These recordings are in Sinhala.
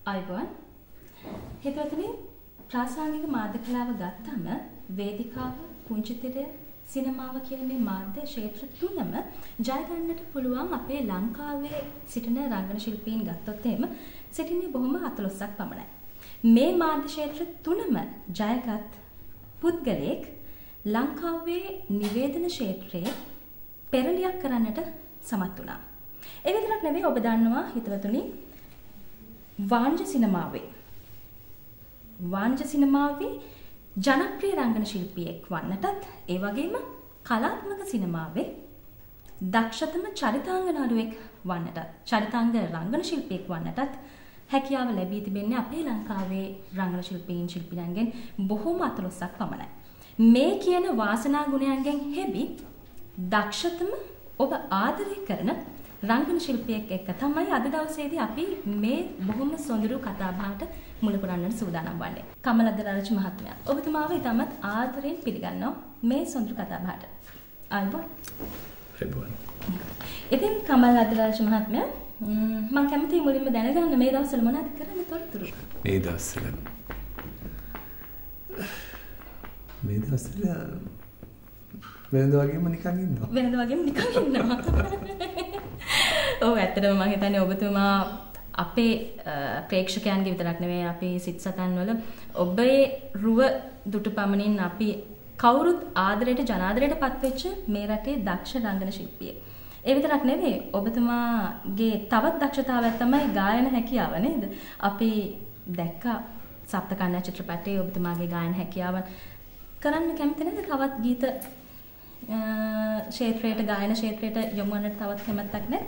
අයිබෝන් හිතවතුනි ප්‍රාසංගික මාධ්‍ය කලාව ගත්තම වේදිකාව පුංචි තිරය සිනමාව කියන මේ මාධ්‍ය ක්ෂේත්‍ර තුනම ජය ගන්නට පුළුවන් අපේ ලංකාවේ සිටින රංගන ශිල්පීන් ගත්තොත් එහෙම සිටින්නේ බොහොම 14ක් පමණයි. මේ මාධ්‍ය ක්ෂේත්‍ර තුනම ජයගත් පුද්ගලයෙක් ලංකාවේ නිවේදන ක්ෂේත්‍රයේ පෙරලියක් කරන්නට සමත් වුණා. ඒ විතරක් නෙවෙයි ඔබ දන්නවා හිතවතුනි වාණ්‍ය සිනමාවේ ජනප්‍රිය රංගන ශිල්පියෙක් වන්නටත් ඒ වගේම කලාත්මක සිනමාවේ දක්ෂතම චරිතාංග නළුවෙක් වන්නටත් චරිතාංග රංගන ශිල්පියෙක් වන්නටත් හැකියාව ලැබී තිබෙන්නේ අපේ ලංකාවේ රංගන ශිල්පීන්ගෙන් බොහෝම 14ක් පමණයි. මේ කියන වාසනා ගුණයන්ගෙන් හෙබි දක්ෂතම ඔබ ආදරය කරන රංගන ශිල්පියෙක් එක්ක තමයි අද දවසේදී අපි මේ බොහොම සොඳුරු කතාබහට මුල පුරන්නට සූදානම් වන්නේ. කමල් අද්දරාරච්චි මහත්මයා ඔබතුමාව ඉතාමත් ආදරයෙන් පිළිගන්නවා මේ සොඳුරු කතාබහට. අයිබෝන්. අයිබෝන්. ඉතින් කමල් අද්දරාරච්චි මහත්මයා මම කැමතියි මුලින්ම දැනගන්න මේ දවස්වල මොනවද කරන්නේ තොරතුරු? මේ දවස්වල වෙනද වගේම නිකන් ඉන්නවා. ඔව් ඇත්තටම මම හිතන්නේ ඔබතුමා අපේ ප්‍රේක්ෂකයන්ගේ විතරක් නෙවෙයි අපේ සිත් සතන් වල ඔබේ රුව දුටු පමණින් අපි කවුරුත් ආදරයට ජනාදරයට පත්වෙච්ච මේ රටේ දක්ෂ රංගන ශිල්පියෙක්. ඒ විතරක් නෙවෙයි ඔබතුමාගේ තවත් දක්ෂතාවයක් තමයි ගායන හැකියාව නේද? අපි දැක්කා සප්තකන්‍යා චිත්‍රපටයේ ඔබතුමාගේ ගායන හැකියාව කරන්න කැමති නේද? තවත් ගීත ක්ෂේත්‍රයට ගායන ක්ෂේත්‍රයට යොමු වන්නට තවත් කැමැත්තක් නැද්ද?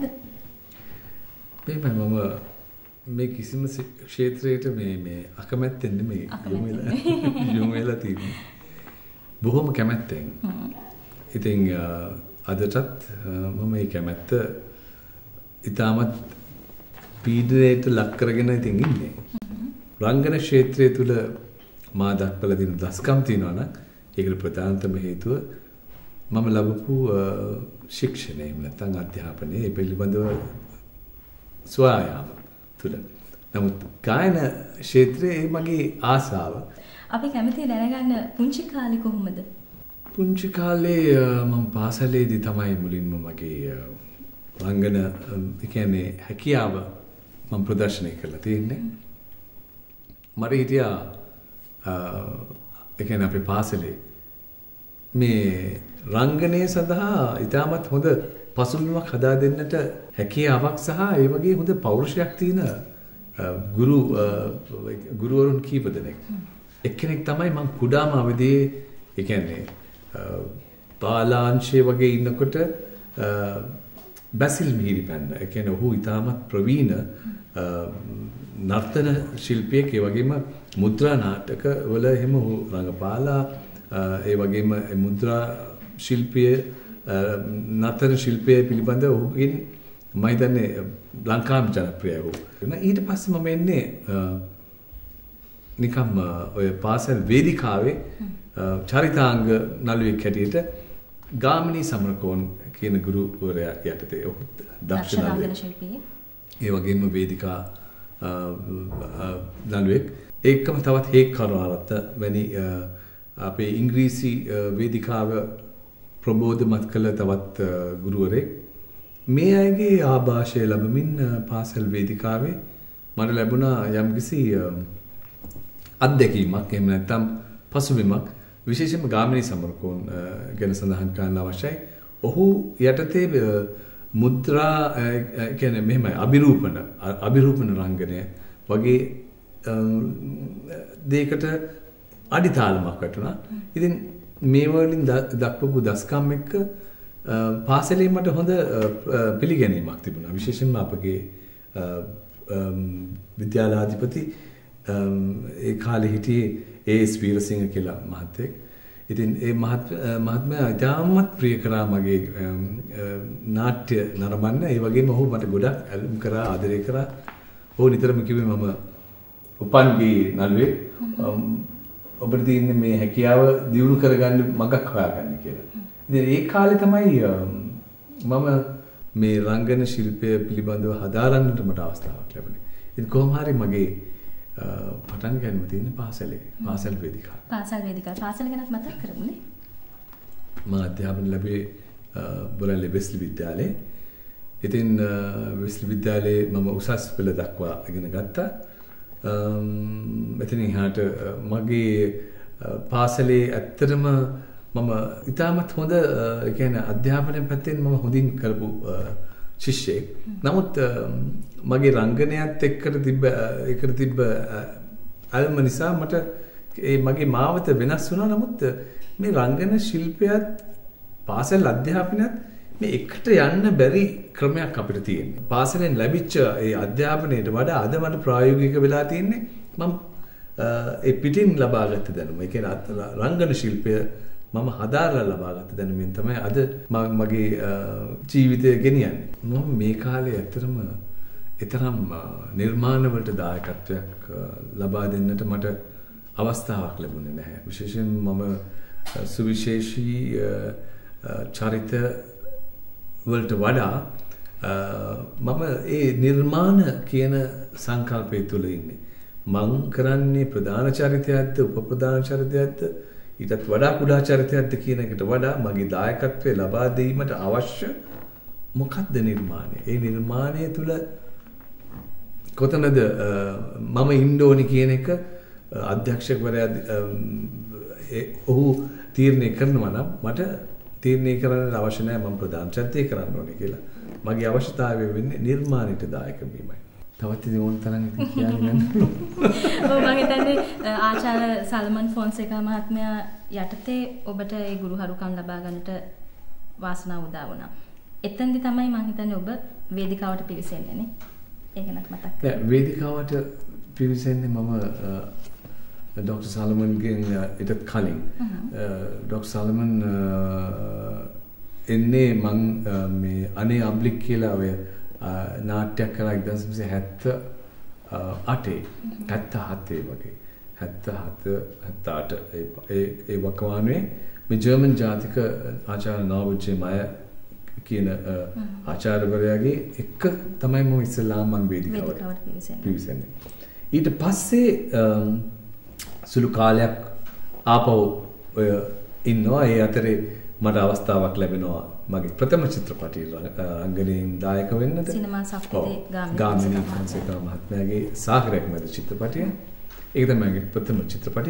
මම මේ කිසිම ක්ෂේත්‍රයකට මේ අකමැත්තෙන් නෙමෙයි යොමු වෙලා තියෙන්නේ. බොහොම කැමැත්තෙන්. ඉතින් අදටත් මම මේ කැමැත්ත ඉතාමත් පීඩනයට ලක් කරගෙන ඉතින් ඉන්නේ. රංගන ක්ෂේත්‍රය තුල මා දක්වලා තියෙන දස්කම් තියෙනවා නම් ඒකට ප්‍රධානතම හේතුව මම ලැබපු ශික්ෂණය එහෙම නැත්නම් අධ්‍යාපනය ඒ පිළිබඳව ස්වයාම තුල. නමුත් ගායන ක්ෂේත්‍රයේ මගේ ආසාව. අපි කැමති දැනගන්න පුංචි කාලේ කොහොමද? පුංචි කාලේ මම පාසලේදී තමයි මුලින්ම මගේ රංගන කියන්නේ හැකියාව මම ප්‍රදර්ශනය කරලා තියෙන්නේ. මට හිටියා ඒ කියන්නේ අපේ පාසලේ මේ රංගනය සඳහා ඉතාමත් හොඳ පසුබිමක් හදා දෙන්නට හැකියාවක් සහ ඒ වගේ හොඳ පෞරුෂයක් තියෙන ගුරුවරුන් කීප දෙනෙක්. එක්කෙනෙක් තමයි මම කුඩාම අවදියේ ඒ කියන්නේ බාලාංශයේ වගේ ඉන්නකොට බැසිල් මිහිරිපැන්න. ඒ කියන්නේ ඔහු ඉතාමත් ප්‍රවීණ නර්තන ශිල්පියෙක්. ඒ වගේම මුද්‍රා නාටක වල එහෙම ඔහු රංගපාලා ඒ වගේම මුද්‍රා ශිල්පයේ නර්තන ශිල්පයේ පිළිබඳව ඔහුගෙන් මම හිතන්නේ ලංකාවේ ජනප්‍රියයි ඔහු. ඊට පස්සේ මම එන්නේ නිකම්ම ඔය පාසල් වේදිකාවේ චරිතාංග නළුවෙක් හැටියට ගාමිණී සමරකෝන් කියන ගුරුවරයා යටතේ ඔහු දක්ෂ නළුවෙක්. ඒ වගේම වේදිකා නළුවෙක්. ඒකම තවත් හේක් කරවරත් වැනි අපේ ඉංග්‍රීසි වේදිකාව ප්‍රබෝධමත් කළ තවත් ගුරුවරයෙක්. මේ අයගේ ආభాෂය ලැබමින් පාසල් වේදිකාවේ මට ලැබුණා යම්කිසි අත්දැකීමක් එහෙම නැත්නම් පසුබිමක්. විශේෂයෙන්ම ගාමිණී සමරකෝන් ගැන සඳහන් කරන්න අවශ්‍යයි. ඔහු යටතේ මුද්‍රා කියන්නේ මෙහෙමයි අභිරූපණ රංගනය වගේ දෙයකට අඩිතාලමක් වටුණා. ඉතින් මේ වලින් දක්වපු දස්කම් එක්ක පාසලේ මට හොඳ පිළිගැනීමක් තිබුණා. විශේෂයෙන්ම අපගේ විද්‍යාලාධිපති ඒ කාලේ හිටියේ ඒ.එස්. වීරසිංහ කියලා මහත්තයෙක්. ඉතින් ඒ මහත්මයා ඉතාමත් ප්‍රිය කරා මගේ නාට්‍ය නරඹන්න. ඒ වගේම ඔහු මට ගොඩක් ඇලුම් කරා ආදරය කරා. ඔහු නිතරම කිව්වේ මම උපන්ගේ නළුවෙක්. ඔබට තියෙන්නේ මේ හැකියාව දියුණු කරගන්න මගක් හොයාගන්න කියලා. ඉතින් ඒ කාලේ තමයි මම මේ රංගන ශිල්පය පිළිබඳව හදාරන්නට මට අවස්ථාවක් ලැබුණේ. ඉතින් කොහොම හරි මගේ පටන් ගන්න තියෙන පාසලේ පාසල් වේදිකාව. පාසල් ගැනත් මතක් කරමුනේ. මම අධ්‍යාපන ලැබුවේ බොරැල්ලේ වෙස්ලි විද්‍යාලයේ. ඉතින් වෙස්ලි විද්‍යාලයේ මම උසස් පෙළ දක්වා ඉගෙන ගත්තා. එතනින් එහාට මගේ පාසලේ ඇත්තටම මම ඉතාමත් හොඳ කියන්නේ අධ්‍යාපනයෙන් පැත්තෙන් මම හොඳින් කරපු ශිෂ්‍යෙක්. නමුත් මගේ රංගනයත් එකට තිබ්බ අල්ම නිසා මට මගේ මාවත වෙනස් වුණා. නමුත් මේ රංගන ශිල්පයත් පාසල් අධ්‍යාපනයත් මේ එකට යන්න බැරි ක්‍රමයක් අපිට තියෙනවා. පාසලෙන් ලැබිච්ච ඒ අධ්‍යාපනයට වඩා අද මට ප්‍රායෝගික වෙලා තියෙන්නේ මම ඒ පිටින් ලබාගත්ත දැනුම. ඒ කියන්නේ රංගන ශිල්පය මම හදාරලා ලබාගත්ත දැනුමින් තමයි අද මගේ ජීවිතය ගෙනියන්නේ. මම මේ කාලේ ඇත්තටම ඊතරම් නිර්මාණ වලට දායකත්වයක් ලබා දෙන්නට මට අවස්ථාවක් ලැබුණේ නැහැ. විශේෂයෙන් මම සුවිශේෂී චරිත වලට වඩා මම ඒ නිර්මාණ කියන සංකල්පය තුළ ඉන්නේ. මං කරන්නේ ප්‍රධාන චරිතයක්ද උප චරිතයක්ද ඊටත් වඩා කුඩා චරිතයක්ද කියන එකට වඩා මගේ දායකත්වය ලබා දීමට අවශ්‍ය මොකක්ද නිර්මාණය? ඒ නිර්මාණය තුළ කොතනද මම ඉන්න ඕනි කියන එක අධ්‍යක්ෂකවරයා ඔහු තීරණය කරනවා නම් මට තීරණය කරන්න අවශ්‍ය නැහැ මම ප්‍රධාන චරිතය කරන්න ඕනේ කියලා. මගේ අවශ්‍යතාවය වෙන්නේ නිර්මාණයට දායක වීමයි. තවත් ඉතින් ඕන තරම් ඉතින් කියන්නේ නැහැ. ඔව් මම හිතන්නේ ආචාර්ය සල්මන් ෆොන්සේකා මහත්මයා යටතේ ඔබට ඒ ගුරුහරුකම් ලබා ගන්නට වාසනාව උදා වුණා. එතෙන්දි තමයි මම හිතන්නේ ඔබ වේදිකාවට පිවිසෙන්නේ නේ. ඒක නත් මතක් කරගන්න. වේදිකාවට පිවිසෙන්නේ මම ඩොක්ටර් සල්මන්ගෙන් ඊටත් කලින් ඩොක්ටර් සල්මන් එන්නේ මං මේ අනේ අබ්ලික් කියලා ඔය නාට්‍යයක් කරා 1978 වගේ 77 ඒ වකවානුවේ මේ ජර්මන් ජාතික ආචාර්ය නාවුජේ මය කියන ආචාර්යවරයාගේ එක තමයි මම ඉස්සෙල්ලාම මං වේදිකාවට පිවිසෙන්නේ. ඊට පස්සේ සුළු කාලයක් ආපහු ඔය ඉන්නවා. ඒ අතරේ මට අවස්ථාවක් ලැබෙනවා මගේ ප්‍රථම චිත්‍රපටයේ රංගනයෙන් දායක වෙන්නට. සිනමා සක්විති ගාමිණී ෆොන්සේකා මහත්මයාගේ සාගරයක් මැද චිත්‍රපටය. ඒක තමයි මගේ ප්‍රථම චිත්‍රපටය.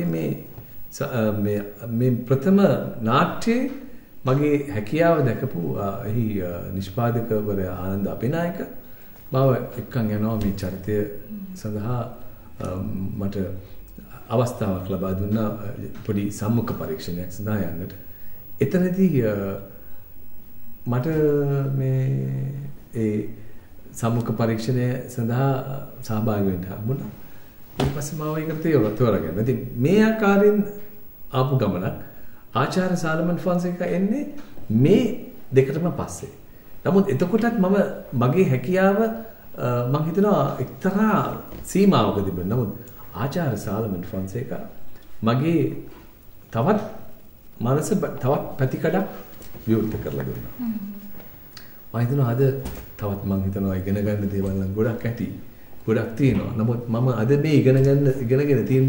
මේ ප්‍රථම නාට්‍යයේ මගේ හැකියාව දැකපු එහි නිෂ්පාදකවරයා ආනන්ද අපේනායක මාව එක්කන් යනවා මේ චරිතය සඳහා මට අවස්ථාවක් ලබා දුන්නා පොඩි සම්මුඛ පරීක්ෂණයක් සඳහා යන්නට. එතනදී මට මේ ඒ සම්මුඛ පරීක්ෂණය සඳහා සහභාගී වෙන්න හම්බුණා. ඊට පස්සේ මාව ඒකට තෝරගන්න. ඉතින් මේ ආකාරයෙන් ආපු ගමනක් ආචාර්ය සල්මන් ෆොන්සේකා එන්නේ මේ දෙකටම පස්සේ. නමුත් එතකොටත් මගේ හැකියාව මම හිතනවා එක්තරා සීමාවක තිබුණා. නමුත් ආචාර්ය සල්මන් ෆොන්සේකා මගේ තවත් මනස තවත් පැතිකඩක් විවෘත කරලා දුන්නා. මම හිතනවා අද තවත් මම හිතනවා ඉගෙන ගන්න දේවල් නම් ගොඩක් ඇති. ගොඩක් තියෙනවා. නමුත් මම අද මේ ඉගෙනගෙන තියෙන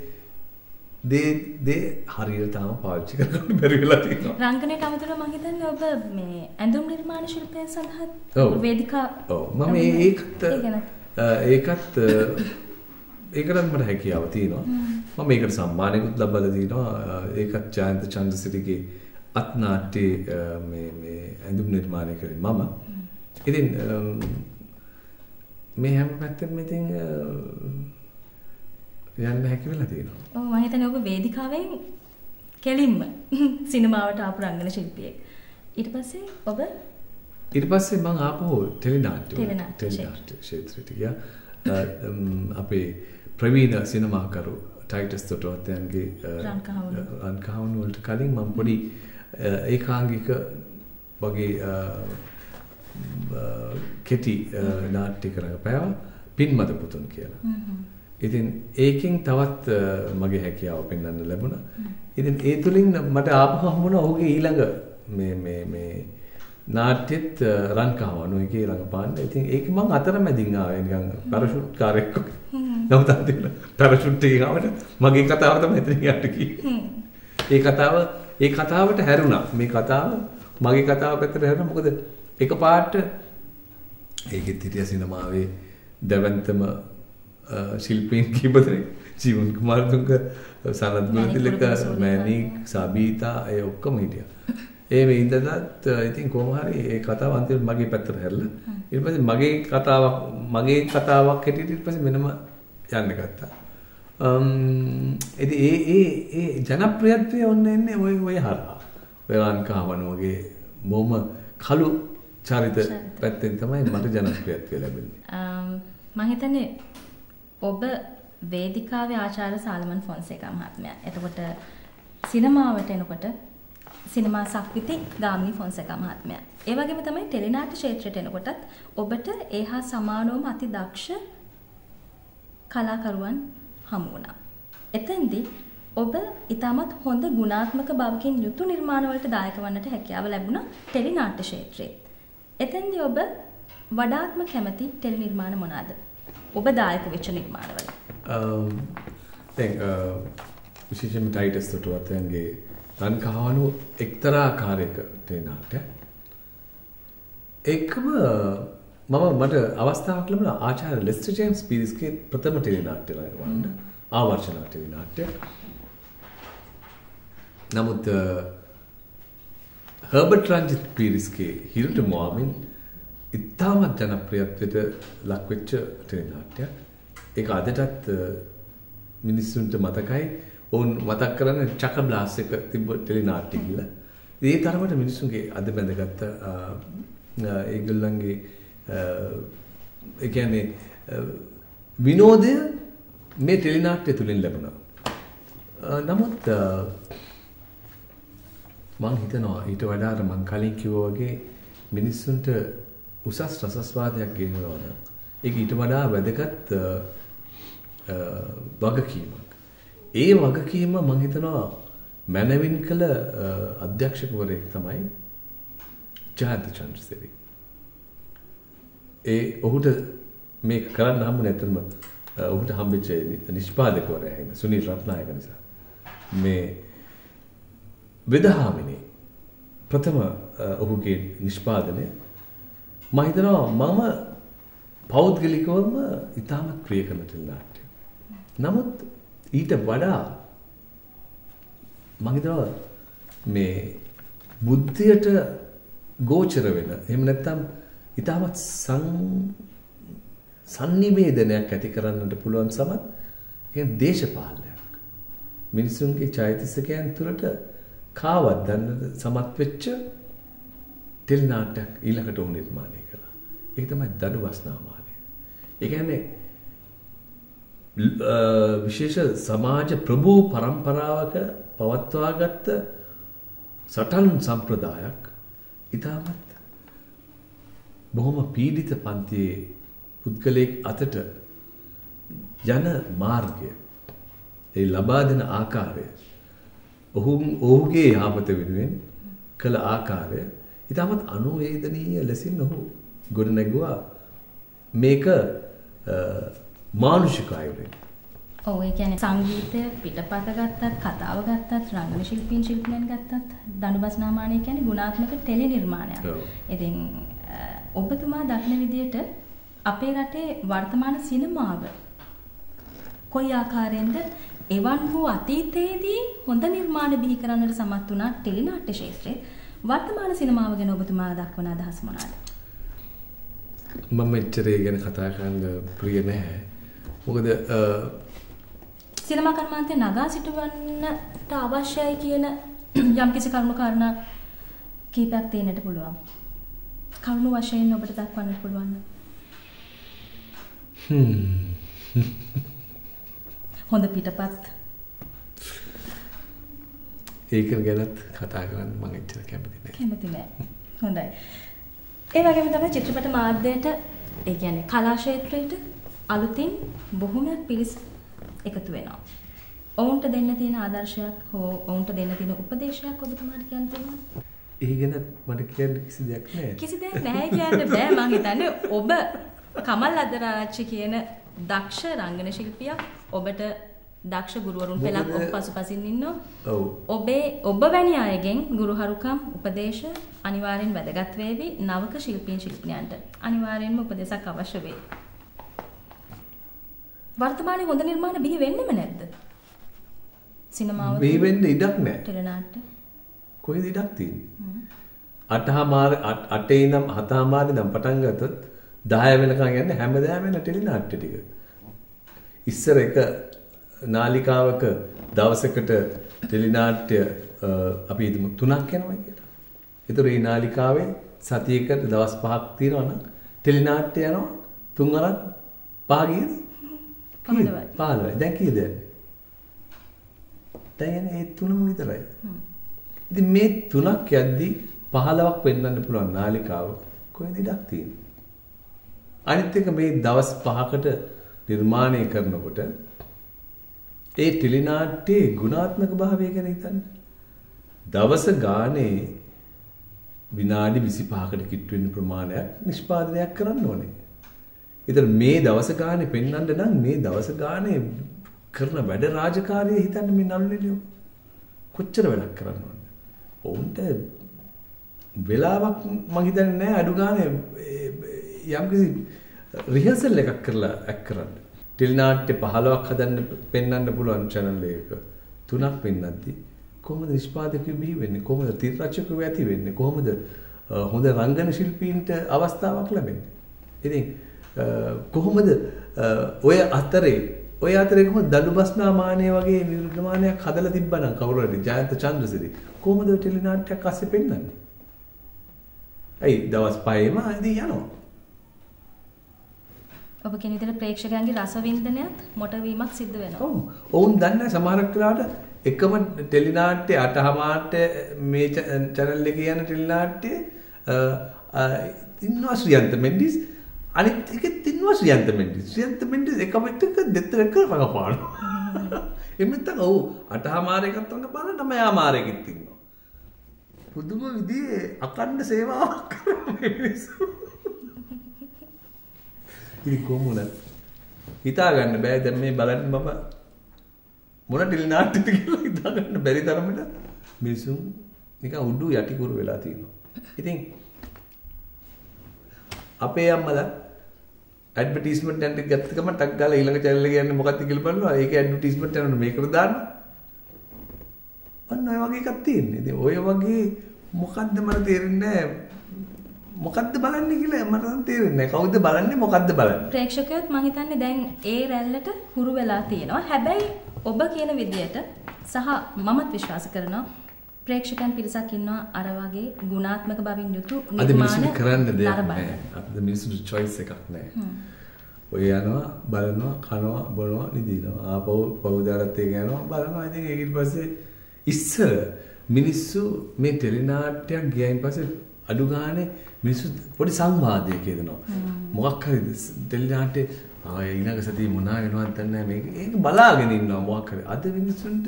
දේ හරියට තාම පාවිච්චි කරගන්න බැරි වෙලා තියෙනවා. රංගනයට අමතරව මම හිතන්නේ ඔබ මේ ඇඳුම් නිර්මාණ ශිල්පය සඳහා වේදිකා මම ඒකටත් මට හැකියාව තියෙනවා. මම ඒකට සම්මානයකුත් ලබලා තිනවා. ඒකත් ජයන්ත චන්ද්‍රසිරිගේ අත්නාට්‍යයේ මේ ඇඳුම් නිර්මාණය කරේ මම. ඉතින් මේ හැම පැත්තෙම ඉතින් යන්න හැකි වෙලා තියෙනවා. ඔව් මම හිතන්නේ ඔබ වේදිකාවෙන් කෙලින්ම සිනමාවට ආපු රංගන ශිල්පියෙක්. ඊට පස්සේ මම ආපහු ටෙලිනාට්‍ය ක්ෂේත්‍රයට ගියා. අපේ ප්‍රවීණ සිනමාකරු ටයිටස් තොටවත්තයන්ගේ රන්කහවුණු වලට කලින් මම පොඩි ඒකාංගික වගේ කෙටි නාට්‍ය කරපෑවා පින්මද පුතුන් කියලා. ඉතින් ඒකෙන් තවත් මගේ හැකියාව පෙන්වන්න ලැබුණා. ඉතින් ඒ තුලින් මට ආපහු හම්බුණා ඔහුගේ ඊළඟ මේ නාට්‍යෙත් රංකාවනු එකේ රංගපාන්න. ඉතින් ඒක මං අතරමැදින් ආවේ නිකන් පැරෂූට් කාර්යයක් වගේ. නමුත් අන්තිමට පැරෂූට් එකේ ආවට මගේ කතාව තමයි එතන යන්න කිව්වේ. ඒ කතාවට හැරුණා. මේ කතාව මගේ කතාව පැත්තට හැරුණා. මොකද එකපාරට ඒකෙත් හිටිය සිනමාවේ දැවැන්තම ශිල්පීන් කීප දෙනෙක් ජීවන් කුමාරතුංග සනත් ගුණතිලක මෑනික් සබීතා ඒ ඔක්කොම හිටියා. ඒ වෙයින්දත් ඉතින් කොහොම හරි ඒ කතාව අන්තිමට මගේ පැත්තට හැරලා ඊට පස්සේ මගේ කතාවක් හැටියට ඊට පස්සේ වෙනම යන්න ගත්තා. ඉතින් ඒ ජනප්‍රියත්වය ඔන්න එන්නේ ඔය හරහා. වෙලාන්කාවන වගේ බොහොම කළු චරිත පැත්තෙන් තමයි මට ජනප්‍රියත්වය ලැබෙන්නේ. මම හිතන්නේ ඔබ වේදිකාවේ ආචාර්ය සාලමන් ෆොන්සේකා මහත්මයා. එතකොට සිනමාවට එනකොට සිනමා සක්විති ගාමිණී ෆොන්සේකා මහත්මයා. ඒ වගේම තමයි ටෙලිනාට්‍ය ක්ෂේත්‍රයට එනකොටත් ඔබට ඒහා සමානවම අති දක්ෂ කලාකරුවන් හමු වුණා. එතෙන්දී ඔබ ඊටමත් හොඳ ගුණාත්මක බවකින් යුතු නිර්මාණවලට දායක වන්නට හැකියාව ලැබුණා ටෙලිනාට්‍ය ක්ෂේත්‍රයේ. එතෙන්දී ඔබ වඩාත්ම කැමති ටෙලි නිර්මාණ මොනවාද? ඔබ දායක වෙච්ච නිර්මාණවල. දැන් විශේෂයෙන්ම ටයිටස් තොටුවත්යන්ගේ රන්කහවණු එක්තරා ආකාරයක ටෙලිනාට්‍ය. ඒකම මට අවස්ථාවක් ලැබුණා ආචාර්ය ලෙස්ටර් ජේම්ස් පීරිස්ගේ ප්‍රථම ටෙලිනාට්‍ය වන්න ආවර්ෂණ ටෙලිනාට්‍ය. නමුත් හර්බර්ට් රංජිත් පීරිස්ගේ හිරුට මොාමින් ඉතාමත් ජනප්‍රියත්වයට ලක්වෙච්ච ටෙලිනාට්‍යයක්. ඒක අදටත් මිනිස්සුන්ට මතකයි. ඔවුන් මතක් කරන්නේ චක බ්ලාස් එක තිබ්බ ටෙලිනාට්‍ය කියලා. ඒ තරමට මිනිස්සුන්ගේ අද බැඳගත්ත ඒගොල්ලන්ගේ ඒ කියන්නේ විනෝදය මේ ටෙලිනාට්‍ය තුලින් ලැබුණා. නමුත් මම හිතනවා ඊට වඩා අර මං කලින් කිව්වා වගේ මිනිස්සුන්ට උසස් රසස්වාදයක් ගෙනවනවා නම් ඒක ඊට වඩා වැදගත් වගකීමක්. ඒ වගකීම මම හිතනවා මනවින් කළ අධ්‍යක්ෂකවරයෙක් තමයි ජයන්ත චන්ද්‍රසේන. ඔහුට මේක කරන්න හම්බුනේ ඇත්තටම ඔහුට හම්බෙච්ච නිෂ්පාදකවරයා හින්දා සුනිල් රත්නායක නිසා. මේ වෙදහාමිනේ ප්‍රථම ඔහුගේ නිෂ්පාදනය මම හිතනවා මම පෞද්ගලිකවම ඉතාමත් ප්‍රිය කරන ටෙලිනාට්‍ය. නමුත් ඊට වඩා මම හිතනවා මේ බුද්ධියට ගෝචර වෙන එහෙම නැත්නම් ඉතාමත් සංනිවේදනයක් ඇති කරන්නට පුළුවන් සමත් ඒ දේශපාලනයක් මිනිසුන්ගේ චෛතසිකයන් තුළට කාවත් දන්නට සමත් වෙච්ච ටෙලිනාට්‍යයක් ඊළඟට උන් නිර්මාණය කළා. ඒක තමයි දඩු වස්නාමාලය. ඒ කියන්නේ විශේෂ සමාජ ප්‍රභූ පරම්පරාවක පවත්වාගත්ත සටන් සම්ප්‍රදායක් ඉතාමත් බොහොම පීඩිත පන්තියේ පුද්ගලයෙක් අතට යන මාර්ගය ඒ ලබා දෙන ආකාරය ඔහුගේ යාපත වෙනුවෙන් කළ ආකාරය ඉතාමත් අනුවේදනීය ලෙසින් ඔහු ගොඩනැගුවා මේක මානුෂික අයුරින්. ඔව් ඒ කියන්නේ සංගීතය පිටපත ගත්තත් කතාව ගත්තත් රංගන ශිල්පීන් ගත්තත් දඬුබස්නාමානය කියන්නේ ගුණාත්මක ටෙලි නිර්මාණයක්. ඉතින් ඔබතුමා දක්න විදියට අපේ රටේ වර්තමාන සිනමාව කොයි ආකාරයෙන්ද එවන් වූ අතීතයේදී හොඳ නිර්මාණ බිහි කරන්නට සමත් වුණා ටෙලිනාට්‍ය ක්ෂේත්‍රයේ වර්තමාන සිනමාව ගැන ඔබතුමා දක්වන අදහස් මොනවාද? මම මෙච්චරේ ගැන කතා කරන්න ප්‍රිය නැහැ. මොකද සිනමා කර්මාන්තය නගා සිටවන්නට අවශ්‍යයි කියන යම්කිසි කරුණු කාරණා කීපයක් තියෙන්නට පුළුවන්. කරුණු වශයෙන් ඔබට දක්වන්නට පුළුවන්. හොඳ පිටපත් ඒක ගැනත් කතා කරන්න මම එච්චර කැමති නැහැ. කැමති නැහැ. හොඳයි. ඒ වගේම තමයි චිත්‍රපට මාධ්‍යයට ඒ කියන්නේ කලා ක්ෂේත්‍රයට අලුතින් බොහොමයක් පිරිස් එකතු වෙනවා. ඔවුන්ට දෙන්න තියෙන ආදර්ශයක් හෝ ඔවුන්ට දෙන්න තියෙන උපදේශයක් ඔබතුමාට කියන්න තියෙනවද? ඒ ගැන මට කියන්න කිසි දෙයක් නැහැ. කිසි දෙයක් නැහැ කියන්න බෑ. මං හිතන්නේ ඔබ කමල් අද්දරාරච්චි කියන දක්ෂ රංගන ශිල්පියා ඔබට දක්ෂ ගුරුවරුන් පෙළක් ඔබ පසුපසින් ඉන්නවා. ඔව්. ඔබ වැනි අයගෙන් ගුරුහරුකම් උපදේශ අනිවාර්යෙන් වැදගත් වේවි. නවක ශිල්පීන් ශිල්පිනියන්ට අනිවාර්යෙන්ම උපදේශක් අවශ්‍ය වේ. වර්තමානයේ හොඳ නිර්මාණ බිහි වෙන්නෙම නැද්ද? සිනමාව බිහි වෙන්න ඉඩක් නැහැ. ටෙලිනාට්‍ය කොහෙද ඉඩක් තියෙන්නේ? 8 ඉඳන් 7 ඉඳන් පටන් ගත්තොත් 10 වෙනකන් යන්නේ හැමදාම වෙන ටෙලිනාට්‍ය ටික. ඉස්සර එක නාලිකාවක දවසකට ටෙලිනාට්‍ය අපි හිතමු 3ක් යනවා කියලා. ඒතර මේ නාලිකාවේ සතියකට දවස් 5ක් තියෙනවා නම් ටෙලිනාට්‍ය යනවා 3 අරක් 5 ගියද? 15යි. දැන් කීයද යන්නේ? දැන් යන්නේ ඒ 3ම විතරයි. ඉතින් මේ 3ක් යද්දී 15ක් වෙන්නන්න පුළුවන් නාලිකාව කොහෙද ඉඩක් තියෙන්නේ? අනිත් එක මේ දවස් 5කට නිර්මාණය කරනකොට ඒ ටෙලිනාට්‍යයේ ගුණාත්මක භාවය ගැන හිතන්න. දවස ගානේ විනාඩි 25කට කිට්ටු වෙන ප්‍රමාණයක් නිෂ්පාදනයක් කරන්න ඕනේ. ඒතර මේ දවස ගානේ පෙන්වන්න නම් මේ දවස ගානේ කරන වැඩ රාජකාරිය හිතන්න මේ නළුනිලියෝ කොච්චර වැඩක් කරන්න ඕනද? ඔවුන්ට වෙලාවක් මං හිතන්නේ නැහැ අඩු ගානේ යම්කිසි රිහර්සල් එකක් කරලා ඇක් කරන්න. ටෙලිනාට්‍ය 15ක් හදන්න පෙන්වන්න පුළුවන් channel එකක 3ක් වෙන්නද්දි කොහොමද නිෂ්පාදකයෝ බිහි වෙන්නේ? කොහොමද තිරරචකයෝ ඇති වෙන්නේ? කොහොමද හොඳ රංගන ශිල්පීන්ට අවස්ථාවක් ලැබෙන්නේ? ඉතින් කොහොමද ඔය අතරේ කොහොමද දඩුබස්නා මානය වගේ නිර්මාණයක් හදලා තිබ්බනම් කවුරු හරි ජයන්ත චන්ද්‍රසිරි කොහොමද ටෙලිනාට්‍යයක් අස්සේ පෙන්වන්නේ? ඇයි දවස් 5ෙම ඉතින් යනවා. ඔබ කියන විදිහට ප්‍රේක්ෂකයන්ගේ රසවින්දනයත් මොටවීමක් සිද්ධ වෙනවා. ඔව්. ඔවුන් දන්නේ සමහරක් වෙලාවට එකම ටෙලිනාට්‍ය 8:00 මේ channel එකේ යන ටෙලිනාට්‍ය ඉන්නවා ශ්‍රියන්ත මෙන්ඩිස් අනිත් එකෙත් ඉන්නවා ශ්‍රියන්ත මෙන්ඩිස්. ශ්‍රියන්ත මෙන්ඩිස් එකම එක දෙතරක රඟපානවා. එමෙතන ඔව් 8:00 එකත් රඟපාන 9:00 එකෙත් ඉන්නවා. පුදුම විදිහේ අකණ්ඩ සේවාවක් කරන මිනිස්සු. ඉතින් කොහොමද හිතා ගන්න බෑ දැන් මේ බලන්න මම මොන ටෙලිනාට්‍යද කියලා හිතා ගන්න බැරි තරමට මිනිසුන් නිකන් උඩු යටිකුරු වෙලා තියෙනවා. ඉතින් අපේ අම්මලා ඇඩ්වර්ටයිස්මන්ට් එකක් ගත්ත ගමන් ටක් ගාලා ඊළඟ channel එක යන්නේ මොකක්ද කියලා බලනවා. ඒකේ ඇඩ්වර්ටයිස්මන්ට් යනවා මේකට දානවා. අන්න ඔය වගේ එකක් තියෙන්නේ. ඉතින් ඔය වගේ මොකද්ද මට තේරෙන්නේ නැහැ. මොකද්ද බලන්නේ කියලා මට නම් තේරෙන්නේ නැහැ. කවුද බලන්නේ මොකද්ද බලන්නේ? ප්‍රේක්ෂකයොත් මං හිතන්නේ දැන් ඒ රැල්ලට හුරු වෙලා තියෙනවා. හැබැයි ඔබ කියන විදියට සහ මමත් විශ්වාස කරනවා ප්‍රේක්ෂකයන් පිරිසක් ඉන්නවා අර වගේ ගුණාත්මක බවින් යුතු නිර්මාණ කරන්න දෙයක් නැහැ. අපිට මිනිස්සුන්ට choice එකක් නැහැ. ඔය යනවා බලනවා කනවා බොනවා නිදිනවා. ආපහු පවුදාරත් එක යනවා බලනවා. ඉතින් ඊට පස්සේ ඉස්සර මිනිස්සු මේ ටෙලිනාට්‍යයක් ගියයින් පස්සේ අඩු ගානේ මිනිස්සු පොඩි සංවාදයක් හදනවා. මොකක් හරි ටෙලිනාට්‍ය ඊළඟ සතියේ මොනවා වෙනවද දන්නේ නැහැ මේක. ඒක බලාගෙන ඉන්නවා මොකක් හරි. අද මිනිස්සුන්ට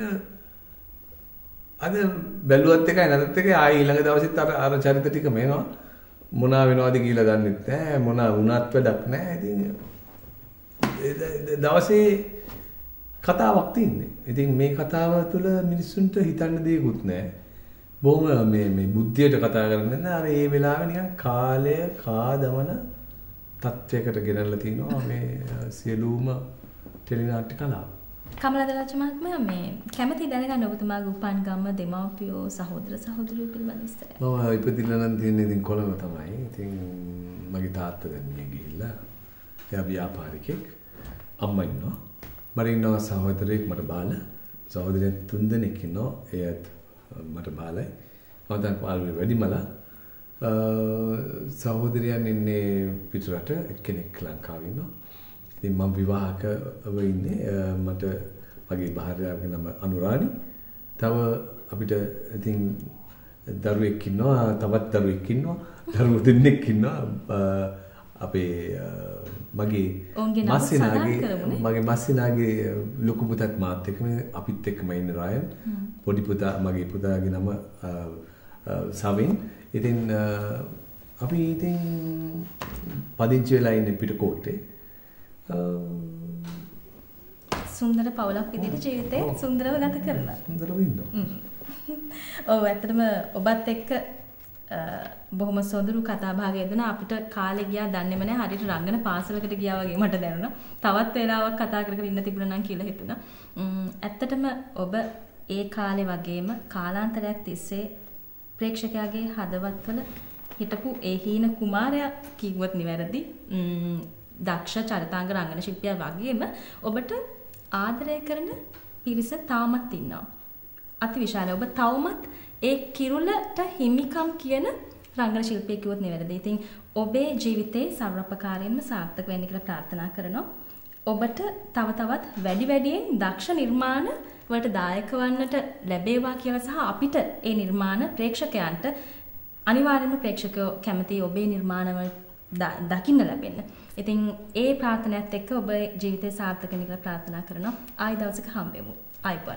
අද බැලුවත් එකයි නැත්ත් එකයි ආයි ඊළඟ දවසෙත් අර චරිත ටිකම එනවා. මොනවා වෙනවද කියලා දන්නෙත් නැහැ. මොනවා වුණත් වැඩක් නැහැ. ඉතින් දවසේ කතාවක් තියෙන්නේ. ඉතින් මේ කතාව තුළ මිනිස්සුන්ට හිතන්න දෙයක්වත් නැහැ. බොහොම මේ බුද්ධියට කතා කරන්නේ නැහැ. අර ඒ වෙලාවේ නිකන් කාලය කාදමන තත්වයකට ගෙනල්ලා තිනවා මේ සියලුම ටෙලිනාට්‍ය කලාව. කමල් අදරාච්චි මහත්මයා මේ කැමැති දැනගන්න ඔබතුමාගේ උපන් ගම දෙමව්පියෝ සහෝදර සහෝදරියෝ පිළිබඳ විස්තරයක්. මම ඉපදිලා නම් තියෙන්නේ ඉතින් කොළඹ තමයි. ඉතින් මගේ තාත්තා දැන් මිය ගිහිල්ලා. එයා ව්‍යාපාරිකෙක්. අම්මා ඉන්නවා. මට ඉන්නවා සහෝදරයෙක් මට බාලා. සහෝදරයන් 3 දෙනෙක් ඉන්නවා. එයාත් මට බාලයි. මම දැන් පාළුවේ වැඩිමලා. සහෝදරයන් ඉන්නේ පිටරට එක්කෙනෙක් ලංකාවේ ඉන්නවා. ඉතින් මම විවාහකව ඉන්නේ. මට මගේ භාර්යාවගේ නම අනුරාණි. තව අපිට ඉතින් දරුවෙක් ඉන්නවා, තවත් දරුවෙක් ඉන්නවා. දරුවෝ දෙන්නෙක් ඉන්නවා. අපේ මගේ මස්සිනාගේ ලොකු පුතාත් මාත් එක්කම අපිත් එක්කම ඉන්න රායන්. පොඩි පුතා මගේ පුතාගේ නම සවින්. ඉතින් අපි ඉතින් පදිංචි වෙලා ඉන්නේ පිටකොට්ටේ. සුන්දර පවුලක් විදිහට ජීවිතේ සුන්දරව ගත කරලා. සුන්දරව ඉන්නවා. ඔව් ඇත්තටම ඔබත් එක්ක බොහොම සොඳුරු කතා භාගයක් යෙදුණා. අපිට කාලේ ගියා දන්නේම නැහැ. හරියට රංගන පාසලකට ගියා වගේ මට දැනුණා. තවත් වෙලාවක් කතා කර කර ඉන්න තිබුණා නම් කියලා හිතුණා. ඇත්තටම ඔබ ඒ කාලේ වගේම කාලාන්තරයක් තිස්සේ ප්‍රේක්ෂකයාගේ හදවත්වල හිටපු ඒ හීන කුමාරයා කිව්වොත් නිවැරදි. දක්ෂ චරිතාංග රංගන ශිල්පියා වගේම ඔබට ආදරය කරන පිරිස තාමත් ඉන්නවා. අතිවිශාල ඔබ තවමත් ඒ කිරුළට හිමිකම් කියන රංගන ශිල්පියෙක් කිව්වොත් නිවැරදි. ඉතින් ඔබේ ජීවිතේ සර්වපකාරයෙන්ම සාර්ථක වෙන්න කියලා ප්‍රාර්ථනා කරනවා. ඔබට තව තවත් වැඩි වැඩියෙන් දක්ෂ නිර්මාණ වලට දායක වන්නට ලැබේවා කියලා සහ අපිට ඒ නිර්මාණ ප්‍රේක්ෂකයන්ට අනිවාර්යයෙන්ම ප්‍රේක්ෂකයෝ කැමති ඔබේ නිර්මාණවල දකින්න ලැබෙන්න. ඉතින් ඒ ප්‍රාර්ථනාවත් එක්ක ඔබේ ජීවිතේ සාර්ථක වෙන්න කියලා ප්‍රාර්ථනා කරනවා. ආයි දවසක හම්බෙමු. ආයිබෝන්.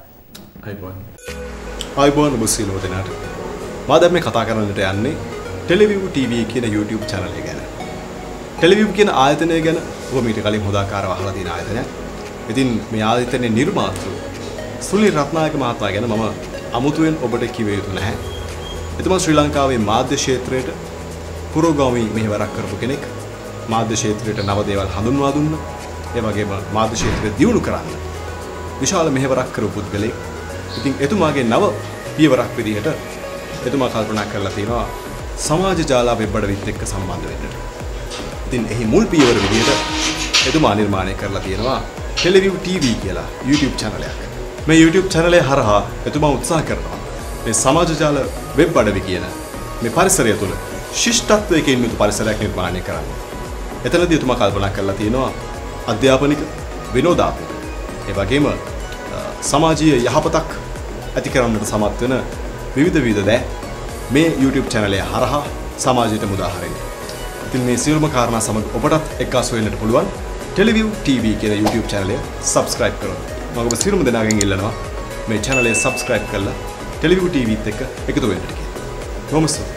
ආයිබෝන් ඔබ සියලුම දෙනාට. මා දැන් මේ කතා කරන්නට යන්නේ Televiewtv කියන YouTube channel එක ගැන. TeleView කියන ආයතනය ගැන ඔබ මීට කලින් හොඳ ආකාරව අහලා තියෙන ආයතනයක්. ඉතින් මේ ආයතනයේ නිර්මාතෘ සුනිල් රත්නායක මහතා ගැන මම අමුතුවෙන් ඔබට කිව යුතු නැහැ. එතුමා ශ්‍රී ලංකාවේ මාධ්‍ය ක්ෂේත්‍රයට පුරෝගාමී මෙහෙවරක් කරපු කෙනෙක්. මාධ්‍ය ක්ෂේත්‍රයට නව දේවල් හඳුන්වා දුන්නා. ඒ වගේම මාධ්‍ය ක්ෂේත්‍රය දියුණු කරන්න විශාල මෙහෙවරක් කරපු පුද්ගලෙක්. ඉතින් එතුමාගේ නව පියවරක් විදිහට එතුමා කල්පනා කරලා තියෙනවා සමාජ ජාල වෙබ් අඩවිත් එක්ක සම්බන්ධ වෙන්න. ඉතින් එහි මුල් පියවර විදිහට එතුමා නිර්මාණය කරලා තියෙනවා Televiewtv කියලා YouTube channel එකක්. මේ YouTube channel එක හරහා එතුමා උත්සාහ කරනවා මේ සමාජ ජාල වෙබ් අඩවි කියන මේ පරිසරය තුළ ශිෂ්ටත්වයකින් යුතු පරිසරයක් නිර්මාණය කරන්න. එතනදී එතුමා කල්පනා කරලා තියෙනවා අධ්‍යාපනික විනෝදාත්මක ඒ වගේම සමාජීය යහපතක් ඇති කරන්නට සමත් වෙන විවිධ දෑ මේ YouTube channel එක හරහා සමාජයට මුදා හරින්න. ඉතින් මේ සියලුම කාරණා සමග ඔබටත් එක්කාසු වෙන්නට පුළුවන් Televiewtv කියන YouTube channel එක subscribe කරන්න. මම ඔබ සියලුම දෙනාගෙන් ඉල්ලනවා මේ channel එක subscribe කරලා Televiewtv ත් එක්ක එකතු වෙන්න කියලා. කොහොමද?